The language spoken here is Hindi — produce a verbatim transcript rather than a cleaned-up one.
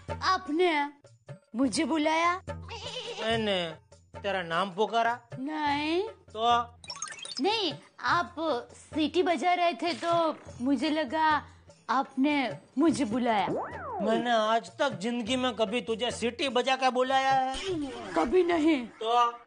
आपने मुझे बुलाया? मैंने तेरा नाम पुकारा? नहीं तो नहीं, आप सीटी बजा रहे थे तो मुझे लगा आपने मुझे बुलाया। मैंने आज तक जिंदगी में कभी तुझे सीटी बजा के बुलाया है? कभी नहीं। तो